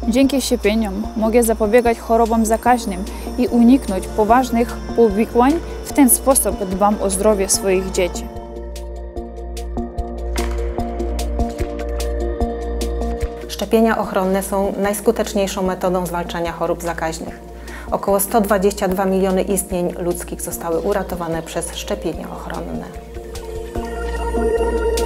Dzięki szczepieniom mogę zapobiegać chorobom zakaźnym i uniknąć poważnych powikłań. W ten sposób dbam o zdrowie swoich dzieci. Szczepienia ochronne są najskuteczniejszą metodą zwalczania chorób zakaźnych. Około 122 miliony istnień ludzkich zostały uratowane przez szczepienia ochronne.